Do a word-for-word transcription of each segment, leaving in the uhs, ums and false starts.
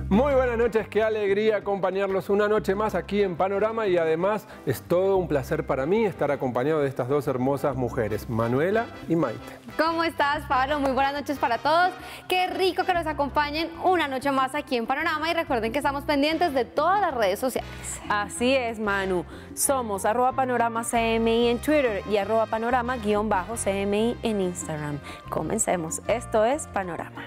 Muy buenas noches, qué alegría acompañarlos una noche más aquí en Panorama y además es todo un placer para mí estar acompañado de estas dos hermosas mujeres, Manuela y Maite. ¿Cómo estás, Pablo? Muy buenas noches para todos. Qué rico que nos acompañen una noche más aquí en Panorama y recuerden que estamos pendientes de todas las redes sociales. Así es, Manu. Somos arroba panorama C M I en Twitter y arroba panorama guión bajo C M I en Instagram. Comencemos. Esto es Panorama.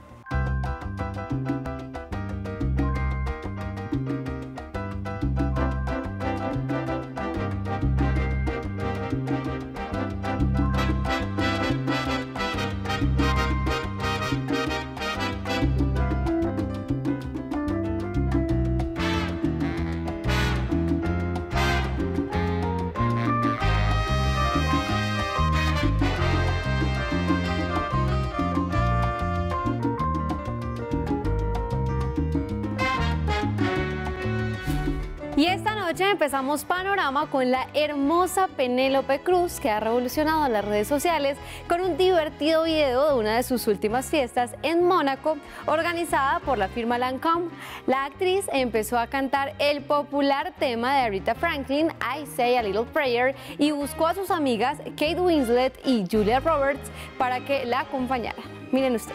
Y esta noche empezamos Panorama con la hermosa Penélope Cruz, que ha revolucionado las redes sociales con un divertido video de una de sus últimas fiestas en Mónaco, organizada por la firma Lancôme. La actriz empezó a cantar el popular tema de Aretha Franklin, I Say a Little Prayer, y buscó a sus amigas Kate Winslet y Julia Roberts para que la acompañaran. Miren ustedes.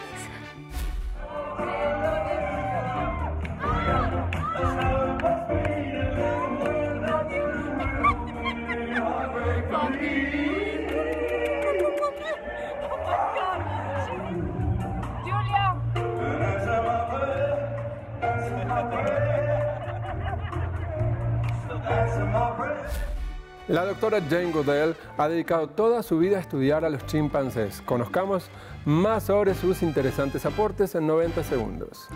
La doctora Jane Goodall ha dedicado toda su vida a estudiar a los chimpancés. Conozcamos más sobre sus interesantes aportes en noventa segundos.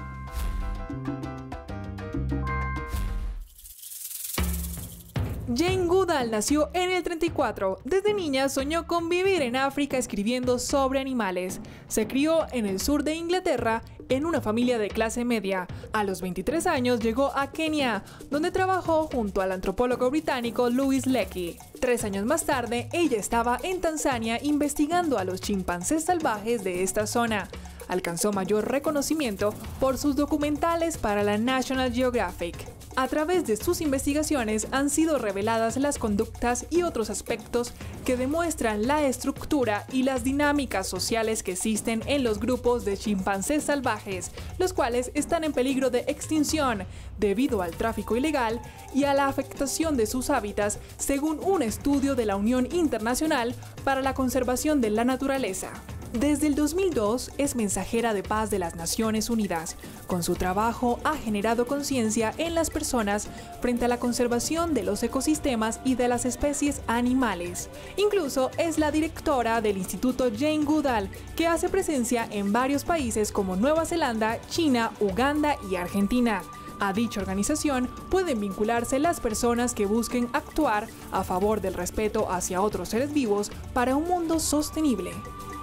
Jane Goodall nació en el treinta y cuatro. Desde niña soñó con vivir en África escribiendo sobre animales. Se crió en el sur de Inglaterra en una familia de clase media. A los veintitrés años llegó a Kenia, donde trabajó junto al antropólogo británico Louis Leakey. Tres años más tarde, ella estaba en Tanzania investigando a los chimpancés salvajes de esta zona. Alcanzó mayor reconocimiento por sus documentales para la National Geographic. A través de sus investigaciones han sido reveladas las conductas y otros aspectos que demuestran la estructura y las dinámicas sociales que existen en los grupos de chimpancés salvajes, los cuales están en peligro de extinción debido al tráfico ilegal y a la afectación de sus hábitats, según un estudio de la Unión Internacional para la Conservación de la Naturaleza. Desde el dos mil dos es mensajera de paz de las Naciones Unidas. Con su trabajo ha generado conciencia en las personas frente a la conservación de los ecosistemas y de las especies animales. Incluso es la directora del Instituto Jane Goodall, que hace presencia en varios países como Nueva Zelanda, China, Uganda y Argentina. A dicha organización pueden vincularse las personas que busquen actuar a favor del respeto hacia otros seres vivos para un mundo sostenible.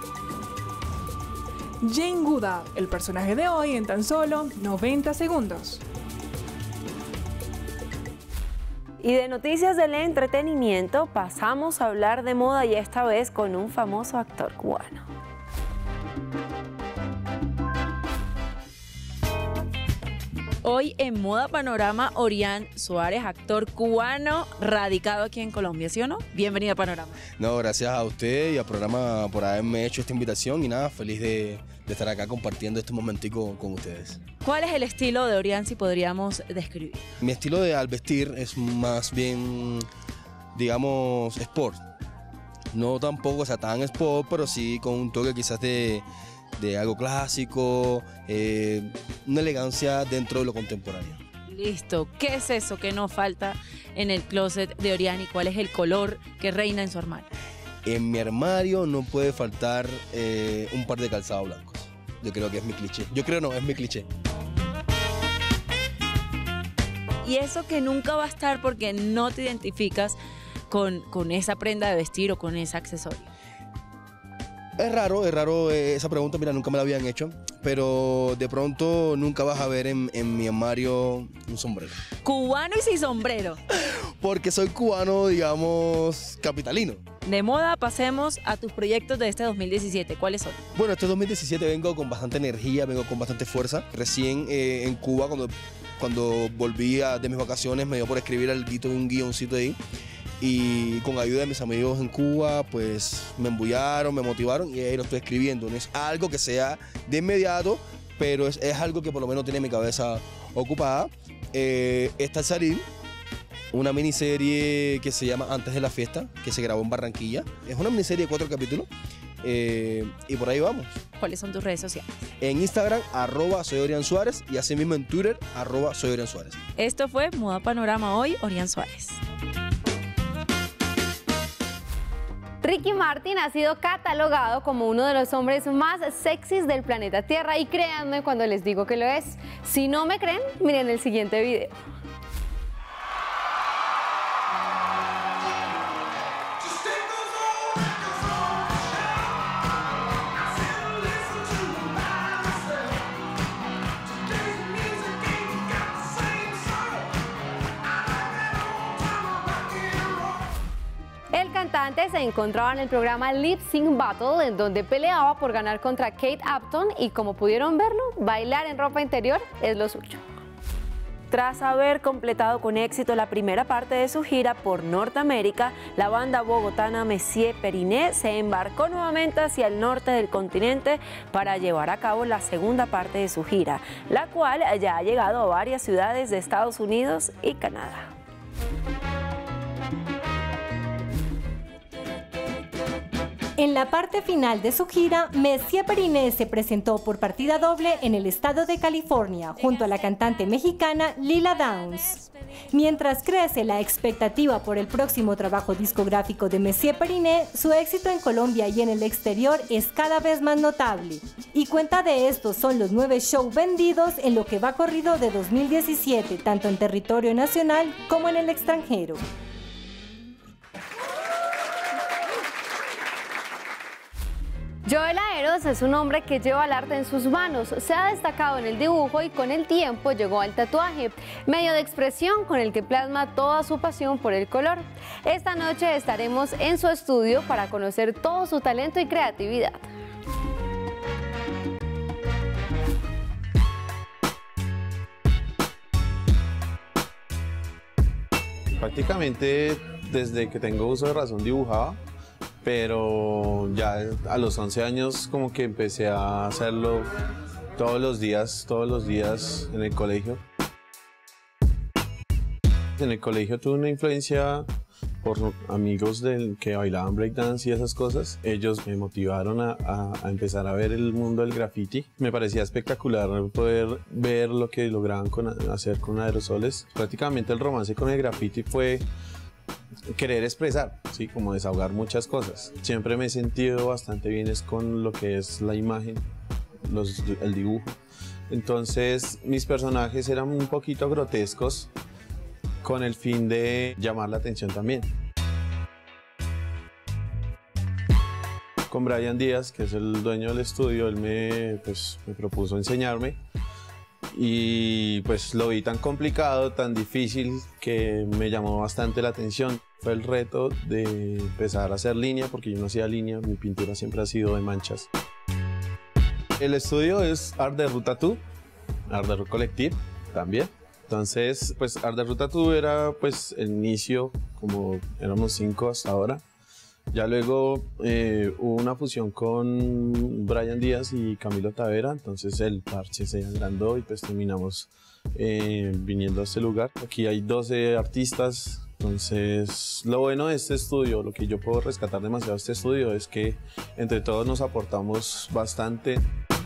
Jane Goodall, el personaje de hoy en tan solo noventa segundos. Y de noticias del entretenimiento pasamos a hablar de moda y esta vez con un famoso actor cubano. Hoy en Moda Panorama, Orián Suárez, actor cubano radicado aquí en Colombia, ¿sí o no? Bienvenido a Panorama. No, gracias a usted y al programa por haberme hecho esta invitación y nada, feliz de, de estar acá compartiendo este momentico con ustedes. ¿Cuál es el estilo de Orián, si podríamos describir? Mi estilo de al vestir es más bien, digamos, sport. No tampoco, o sea, tan sport, pero sí con un toque quizás de... de algo clásico, eh, una elegancia dentro de lo contemporáneo. Listo. ¿Qué es eso que no falta en el closet de Orián y cuál es el color que reina en su armario? En mi armario no puede faltar eh, un par de calzados blancos. Yo creo que es mi cliché. Yo creo no, es mi cliché. Y eso que nunca va a estar porque no te identificas con, con esa prenda de vestir o con ese accesorio. Es raro, es raro eh, esa pregunta, mira, nunca me la habían hecho, pero de pronto nunca vas a ver en, en mi armario un sombrero. Cubano y sin sombrero. porque soy cubano, digamos, capitalino. De moda, pasemos a tus proyectos de este dos mil diecisiete. ¿Cuáles son? Bueno, este dos mil diecisiete vengo con bastante energía, vengo con bastante fuerza. Recién eh, en Cuba, cuando, cuando volví a, de mis vacaciones, me dio por escribir algo, un guioncito ahí. Y con ayuda de mis amigos en Cuba, pues me embullaron, me motivaron y ahí lo estoy escribiendo. No es algo que sea de inmediato, pero es, es algo que por lo menos tiene mi cabeza ocupada. Eh, está al salir una miniserie que se llama Antes de la Fiesta, que se grabó en Barranquilla. Es una miniserie de cuatro capítulos eh, y por ahí vamos. ¿Cuáles son tus redes sociales? En Instagram, arroba soy Orián Suárez, y asimismo en Twitter, arroba soy Orián Suárez. Esto fue Moda Panorama hoy, Orián Suárez. Ricky Martin ha sido catalogado como uno de los hombres más sexys del planeta Tierra y créanme cuando les digo que lo es. Si no me creen, miren el siguiente video. El cantante se encontraba en el programa Lip Sync Battle, en donde peleaba por ganar contra Kate Upton y como pudieron verlo, bailar en ropa interior es lo suyo. Tras haber completado con éxito la primera parte de su gira por Norteamérica, la banda bogotana Messier Periné se embarcó nuevamente hacia el norte del continente para llevar a cabo la segunda parte de su gira, la cual ya ha llegado a varias ciudades de Estados Unidos y Canadá. En la parte final de su gira, Messier Periné se presentó por partida doble en el estado de California, junto a la cantante mexicana Lila Downs. Mientras crece la expectativa por el próximo trabajo discográfico de Messier Periné, su éxito en Colombia y en el exterior es cada vez más notable. Y cuenta de estos son los nueve shows vendidos en lo que va corrido de dos mil diecisiete, tanto en territorio nacional como en el extranjero. Joel Aeros es un hombre que lleva el arte en sus manos, se ha destacado en el dibujo y con el tiempo llegó al tatuaje, medio de expresión con el que plasma toda su pasión por el color. Esta noche estaremos en su estudio para conocer todo su talento y creatividad. Prácticamente desde que tengo uso de razón dibujaba, pero ya a los once años como que empecé a hacerlo todos los días, todos los días en el colegio. En el colegio tuve una influencia por amigos del que bailaban breakdance y esas cosas. Ellos me motivaron a, a, a empezar a ver el mundo del graffiti. Me parecía espectacular poder ver lo que lograban con, hacer con aerosoles. Prácticamente el romance con el graffiti fue querer expresar, ¿sí? Como desahogar muchas cosas. Siempre me he sentido bastante bien es con lo que es la imagen, los, el dibujo. Entonces mis personajes eran un poquito grotescos con el fin de llamar la atención también. Con Brian Díaz, que es el dueño del estudio, él me, pues, me propuso enseñarme. Y pues lo vi tan complicado, tan difícil, que me llamó bastante la atención. Fue el reto de empezar a hacer línea, porque yo no hacía línea, mi pintura siempre ha sido de manchas. El estudio es Art de Ruta Tattoo, Art de Ruta Collective también. Entonces, pues Art de Ruta Tattoo era pues el inicio, como éramos cinco hasta ahora. Ya luego eh, hubo una fusión con Brian Díaz y Camilo Tavera, entonces el parche se agrandó y pues terminamos eh, viniendo a este lugar. Aquí hay doce artistas, entonces lo bueno de este estudio, lo que yo puedo rescatar demasiado de este estudio es que entre todos nos aportamos bastante.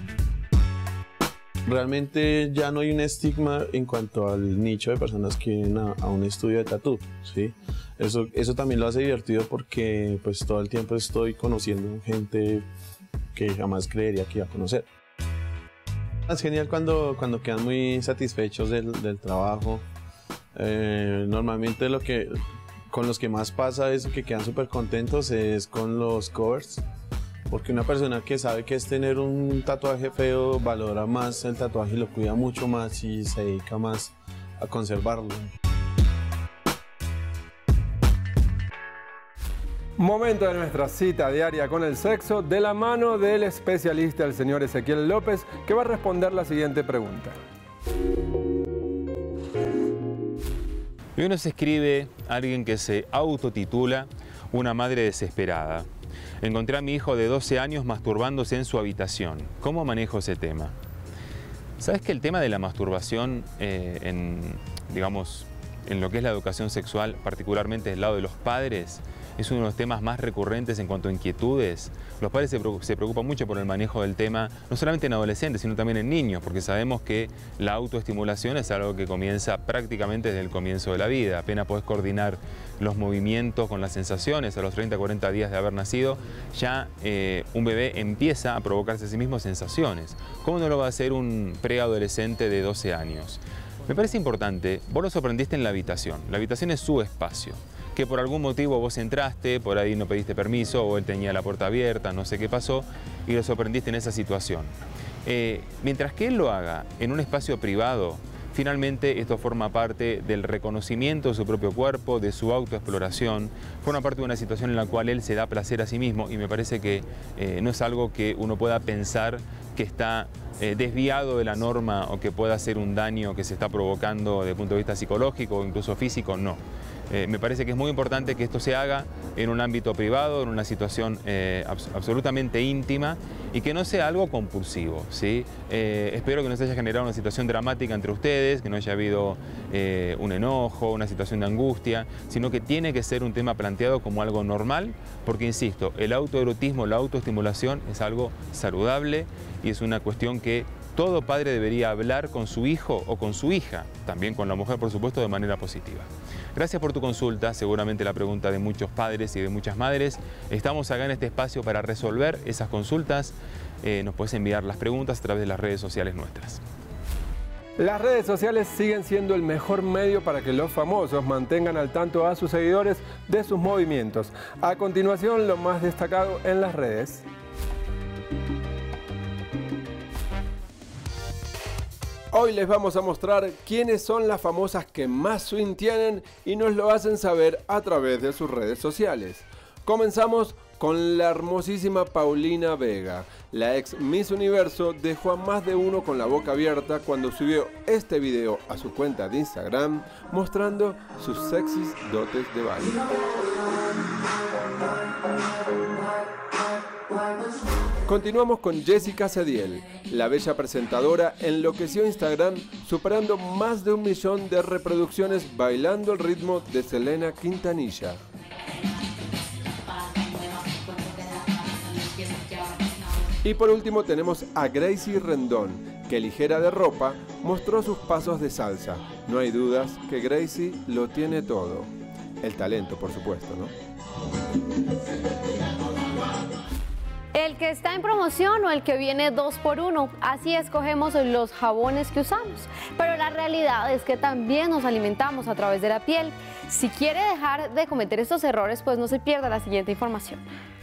Realmente ya no hay un estigma en cuanto al nicho de personas que vienen a, a un estudio de tatú, ¿sí? Eso, eso también lo hace divertido porque pues todo el tiempo estoy conociendo gente que jamás creería que iba a conocer. Es genial cuando, cuando quedan muy satisfechos del, del trabajo. Eh, normalmente lo que, con los que más pasa es que quedan súper contentos es con los covers. Porque una persona que sabe que es tener un tatuaje feo valora más el tatuaje y lo cuida mucho más y se dedica más a conservarlo. Momento de nuestra cita diaria con el sexo de la mano del especialista, el señor Ezequiel López, que va a responder la siguiente pregunta. Y hoy nos escribe alguien que se autotitula una madre desesperada. Encontré a mi hijo de doce años masturbándose en su habitación. ¿Cómo manejo ese tema? ¿Sabes que el tema de la masturbación eh, en, digamos, en lo que es la educación sexual, particularmente del lado de los padres, es uno de los temas más recurrentes en cuanto a inquietudes? Los padres se preocupan mucho por el manejo del tema, no solamente en adolescentes, sino también en niños, porque sabemos que la autoestimulación es algo que comienza prácticamente desde el comienzo de la vida. Apenas podés coordinar los movimientos con las sensaciones a los treinta, cuarenta días de haber nacido, ya eh, un bebé empieza a provocarse a sí mismo sensaciones. ¿Cómo no lo va a hacer un preadolescente de doce años? Me parece importante, vos lo sorprendiste en la habitación. La habitación es su espacio. Que por algún motivo vos entraste, por ahí no pediste permiso, o él tenía la puerta abierta, no sé qué pasó, y lo sorprendiste en esa situación. Eh, mientras que él lo haga en un espacio privado, finalmente esto forma parte del reconocimiento de su propio cuerpo, de su autoexploración, forma parte de una situación en la cual él se da placer a sí mismo, y me parece que eh, no es algo que uno pueda pensar que está eh, desviado de la norma o que pueda hacer un daño que se está provocando desde el punto de vista psicológico o incluso físico, no. Eh, me parece que es muy importante que esto se haga en un ámbito privado, en una situación eh, abs absolutamente íntima y que no sea algo compulsivo, ¿sí? Eh, espero que no se haya generado una situación dramática entre ustedes, que no haya habido eh, un enojo, una situación de angustia, sino que tiene que ser un tema planteado como algo normal, porque insisto, el autoerotismo, la autoestimulación es algo saludable y es una cuestión que todo padre debería hablar con su hijo o con su hija, también con la mujer, por supuesto, de manera positiva. Gracias por tu consulta, seguramente la pregunta de muchos padres y de muchas madres. Estamos acá en este espacio para resolver esas consultas. Eh, nos puedes enviar las preguntas a través de las redes sociales nuestras. Las redes sociales siguen siendo el mejor medio para que los famosos mantengan al tanto a sus seguidores de sus movimientos. A continuación, lo más destacado en las redes. Hoy les vamos a mostrar quiénes son las famosas que más swing tienen y nos lo hacen saber a través de sus redes sociales. Comenzamos con la hermosísima Paulina Vega. La ex Miss Universo dejó a más de uno con la boca abierta cuando subió este video a su cuenta de Instagram mostrando sus sexys dotes de baile. Continuamos con Jessica Cediel. La bella presentadora enloqueció Instagram superando más de un millón de reproducciones bailando el ritmo de Selena Quintanilla. Y por último tenemos a Gracie Rendón, que ligera de ropa mostró sus pasos de salsa. No hay dudas que Gracie lo tiene todo. El talento, por supuesto, ¿no? El que está en promoción o el que viene dos por uno, así escogemos los jabones que usamos. Pero la realidad es que también nos alimentamos a través de la piel. Si quiere dejar de cometer estos errores, pues no se pierda la siguiente información.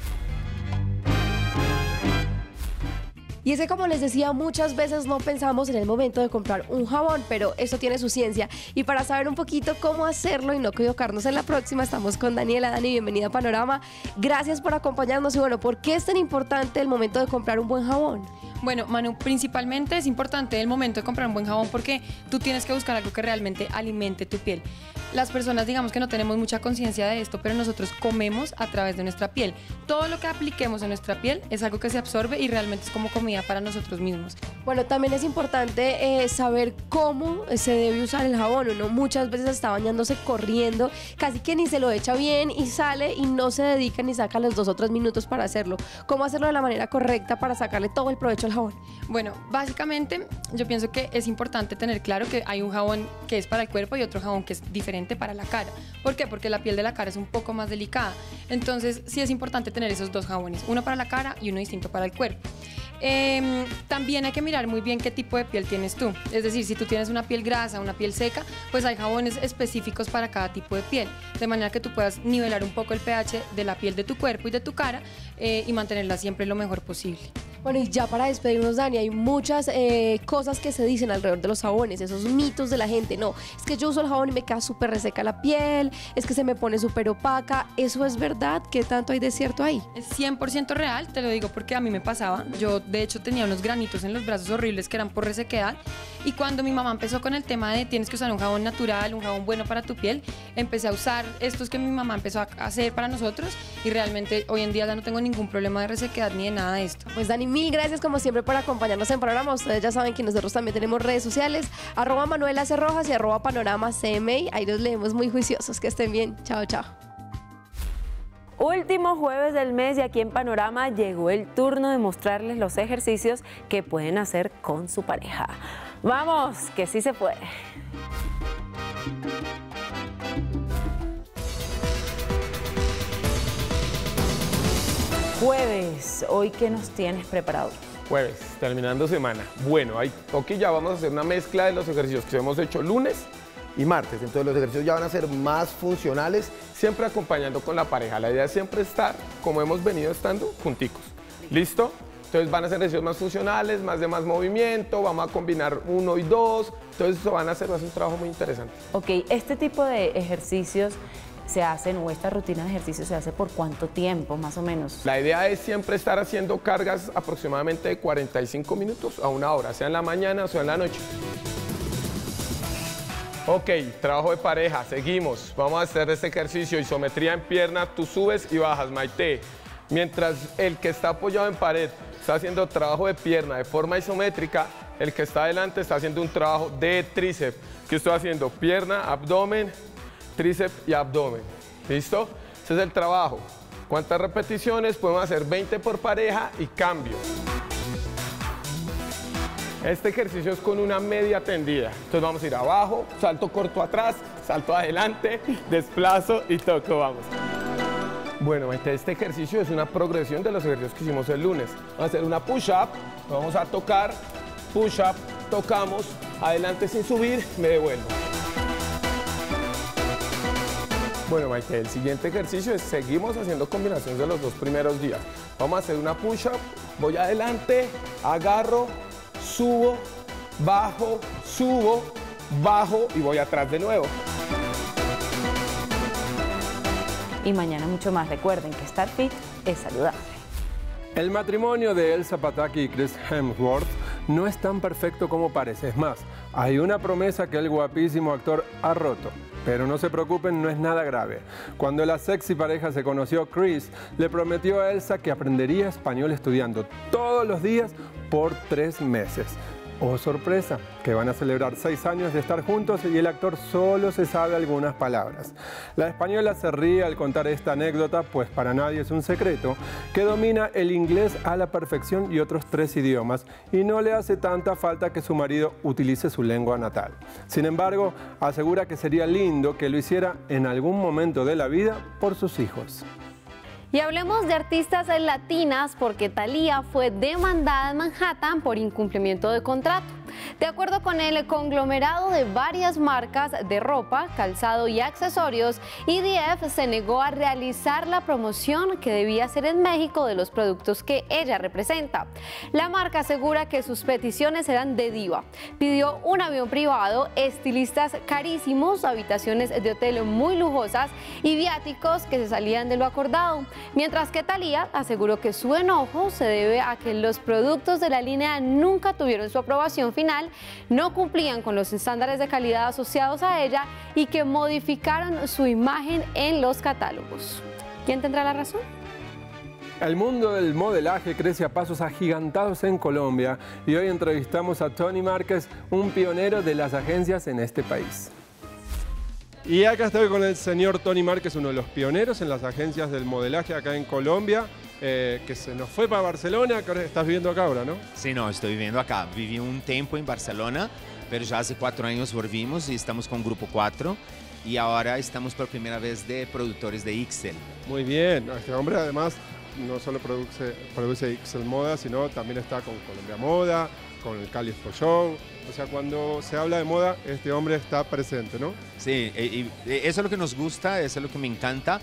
Y es que, como les decía, muchas veces no pensamos en el momento de comprar un jabón, pero eso tiene su ciencia. Y para saber un poquito cómo hacerlo y no equivocarnos en la próxima, estamos con Daniela. Dani, bienvenida a Panorama. Gracias por acompañarnos. Y bueno, ¿por qué es tan importante el momento de comprar un buen jabón? Bueno, Manu, principalmente es importante el momento de comprar un buen jabón porque tú tienes que buscar algo que realmente alimente tu piel. Las personas, digamos que no tenemos mucha conciencia de esto, pero nosotros comemos a través de nuestra piel. Todo lo que apliquemos en nuestra piel es algo que se absorbe y realmente es como comida para nosotros mismos. Bueno, también es importante eh, saber cómo se debe usar el jabón. Uno muchas veces está bañándose corriendo, casi que ni se lo echa bien y sale y no se dedica ni saca los dos o tres minutos para hacerlo. ¿Cómo hacerlo de la manera correcta para sacarle todo el provecho al jabón? Bueno, básicamente yo pienso que es importante tener claro que hay un jabón que es para el cuerpo y otro jabón que es diferente para la cara. ¿Por qué? Porque la piel de la cara es un poco más delicada. Entonces sí es importante tener esos dos jabones, uno para la cara y uno distinto para el cuerpo. Eh, también hay que mirar muy bien qué tipo de piel tienes tú. Es decir, si tú tienes una piel grasa, una piel seca, pues hay jabones específicos para cada tipo de piel, de manera que tú puedas nivelar un poco el pH de la piel de tu cuerpo y de tu cara eh, y mantenerla siempre lo mejor posible. Bueno, y ya para despedirnos, Dani, hay muchas eh, cosas que se dicen alrededor de los jabones, esos mitos de la gente. No, es que yo uso el jabón y me queda súper reseca la piel, es que se me pone súper opaca. ¿Eso es verdad? ¿Qué tanto hay de cierto ahí? Es cien por ciento real, te lo digo porque a mí me pasaba. Yo, de hecho, tenía unos granitos en los brazos horribles que eran por resequedad. Y cuando mi mamá empezó con el tema de tienes que usar un jabón natural, un jabón bueno para tu piel, empecé a usar estos que mi mamá empezó a hacer para nosotros y realmente hoy en día ya no tengo ningún problema de resequedad ni de nada de esto. Pues Dani, mil gracias como siempre por acompañarnos en el programa. Ustedes ya saben que nosotros también tenemos redes sociales, arroba Manuela C. Rojas y arroba Panorama C M I. Ahí los leemos muy juiciosos. Que estén bien. Chao, chao. Último jueves del mes y aquí en Panorama llegó el turno de mostrarles los ejercicios que pueden hacer con su pareja. ¡Vamos, que sí se puede! Jueves, ¿hoy qué nos tienes preparado? Jueves, terminando semana. Bueno, hay, aquí ya vamos a hacer una mezcla de los ejercicios que hemos hecho lunes y martes. Entonces los ejercicios ya van a ser más funcionales, siempre acompañando con la pareja. La idea es siempre estar, como hemos venido estando, junticos. ¿Listo? Entonces van a ser ejercicios más funcionales, más de más movimiento, vamos a combinar uno y dos. Entonces eso van a ser, va a ser un trabajo muy interesante. Ok, este tipo de ejercicios se hacen, o esta rutina de ejercicio se hace por cuánto tiempo, más o menos. La idea es siempre estar haciendo cargas aproximadamente de cuarenta y cinco minutos a una hora, sea en la mañana o sea en la noche. Ok, trabajo de pareja, seguimos. Vamos a hacer este ejercicio, isometría en pierna, tú subes y bajas, Maite. Mientras el que está apoyado en pared está haciendo trabajo de pierna de forma isométrica, el que está adelante está haciendo un trabajo de tríceps. ¿Qué estoy haciendo? Pierna, abdomen, tríceps y abdomen. ¿Listo? Ese es el trabajo. ¿Cuántas repeticiones? Podemos hacer veinte por pareja y cambio. Este ejercicio es con una media tendida. Entonces vamos a ir abajo, salto corto atrás, salto adelante, desplazo y toco, vamos. Bueno, este ejercicio es una progresión de los ejercicios que hicimos el lunes. Vamos a hacer una push-up, vamos a tocar, push-up, tocamos, adelante sin subir, me devuelvo. Bueno, Maite, el siguiente ejercicio es, seguimos haciendo combinaciones de los dos primeros días. Vamos a hacer una push-up, voy adelante, agarro, subo, bajo, subo, bajo y voy atrás de nuevo. Y mañana mucho más. Recuerden que estar fit es saludable. El matrimonio de Elsa Pataky y Chris Hemsworth no es tan perfecto como parece. Es más, hay una promesa que el guapísimo actor ha roto. Pero no se preocupen, no es nada grave. Cuando la sexy pareja se conoció, Chris le prometió a Elsa que aprendería español estudiando todos los días por tres meses. Oh, sorpresa, que van a celebrar seis años de estar juntos y el actor solo se sabe algunas palabras. La española se ríe al contar esta anécdota, pues para nadie es un secreto que domina el inglés a la perfección y otros tres idiomas y no le hace tanta falta que su marido utilice su lengua natal. Sin embargo, asegura que sería lindo que lo hiciera en algún momento de la vida por sus hijos. Y hablemos de artistas latinas porque Thalía fue demandada en Manhattan por incumplimiento de contrato. De acuerdo con el conglomerado de varias marcas de ropa, calzado y accesorios, E D F se negó a realizar la promoción que debía hacer en México de los productos que ella representa. La marca asegura que sus peticiones eran de diva. Pidió un avión privado, estilistas carísimos, habitaciones de hotel muy lujosas y viáticos que se salían de lo acordado. Mientras que Thalía aseguró que su enojo se debe a que los productos de la línea nunca tuvieron su aprobación final, no cumplían con los estándares de calidad asociados a ella y que modificaron su imagen en los catálogos. ¿Quién tendrá la razón? El mundo del modelaje crece a pasos agigantados en Colombia y hoy entrevistamos a Tony Márquez, un pionero de las agencias en este país. Y acá estoy con el señor Tony Márquez, uno de los pioneros en las agencias del modelaje acá en Colombia, eh, que se nos fue para Barcelona, que ahora estás viviendo acá ahora, ¿no? Sí, no, estoy viviendo acá. Viví un tiempo en Barcelona, pero ya hace cuatro años volvimos y estamos con Grupo cuatro y ahora estamos por primera vez de productores de Ixel. Muy bien, este hombre además no solo produce, produce Ixel Moda, sino también está con Colombia Moda, con el Cali Expo Show. O sea, cuando se habla de moda, este hombre está presente, ¿no? Sí, y, y eso es lo que nos gusta, eso es lo que me encanta.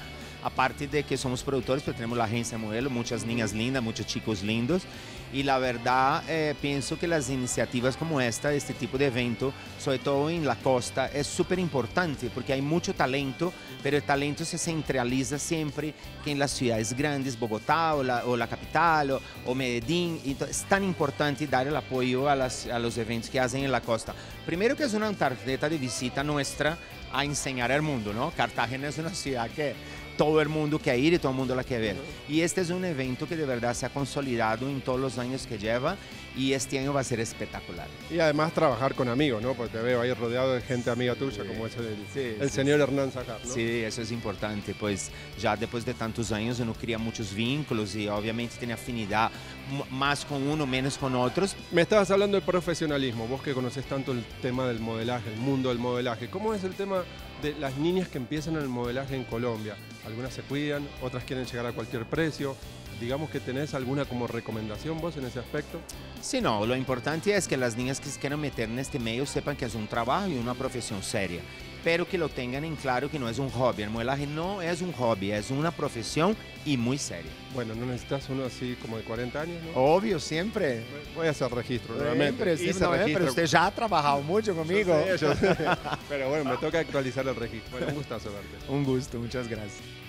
aparte de que somos productores, pero tenemos la agencia modelo, muchas niñas lindas, muchos chicos lindos. Y la verdad, eh, pienso que las iniciativas como esta, este tipo de evento, sobre todo en la costa, es súper importante porque hay mucho talento, pero el talento se centraliza siempre que en las ciudades grandes, Bogotá o la, o la capital o, o Medellín. Entonces, es tan importante dar el apoyo a, las, a los eventos que hacen en la costa. Primero que es una tarjeta de visita nuestra a enseñar al mundo, ¿no? Cartagena es una ciudad que todo el mundo quiere ir y todo el mundo la quiere ver. Y este es un evento que de verdad se ha consolidado en todos los años que lleva y este año va a ser espectacular. Y además trabajar con amigos, ¿no? Porque te veo ahí rodeado de gente amiga tuya, sí, como es el, sí, el sí, señor sí. Hernán Sacar, ¿no? Sí, eso es importante, pues ya después de tantos años uno crea muchos vínculos y obviamente tiene afinidad más con uno, menos con otros. Me estabas hablando de profesionalismo, vos que conocés tanto el tema del modelaje, el mundo del modelaje. ¿Cómo es el tema de las niñas que empiezan el modelaje en Colombia? Algunas se cuidan, otras quieren llegar a cualquier precio. Digamos que tenés alguna como recomendación vos en ese aspecto. Sí, no, lo importante es que las niñas que se quieran meter en este medio sepan que es un trabajo y una profesión seria, pero que lo tengan en claro que no es un hobby. El modelaje no es un hobby, es una profesión y muy seria. Bueno, no necesitas uno así como de cuarenta años, ¿no? Obvio, siempre. Voy a hacer registro nuevamente. Siempre, siempre, no, registro. Pero usted ya ha trabajado mucho conmigo. Yo sé, yo sé. Pero bueno, me toca actualizar el registro. Bueno, un gustazo verte. Un gusto, muchas gracias.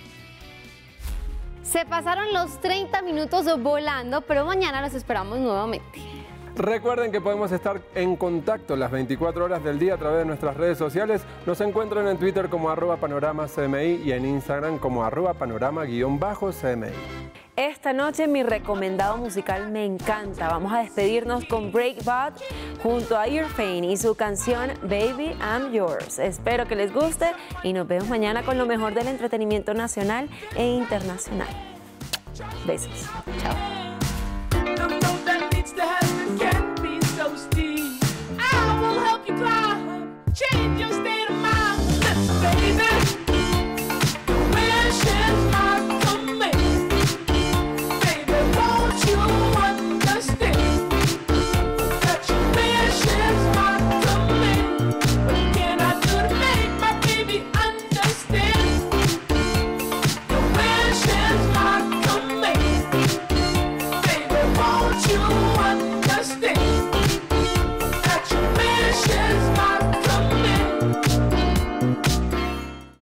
Se pasaron los treinta minutos volando, pero mañana los esperamos nuevamente. Recuerden que podemos estar en contacto las veinticuatro horas del día a través de nuestras redes sociales. Nos encuentran en Twitter como arroba panorama C M I y en Instagram como arroba panorama guión bajo C M I. Esta noche mi recomendado musical me encanta. Vamos a despedirnos con Break Bad junto a Irfane y su canción Baby I'm Yours. Espero que les guste y nos vemos mañana con lo mejor del entretenimiento nacional e internacional. Besos. Chao.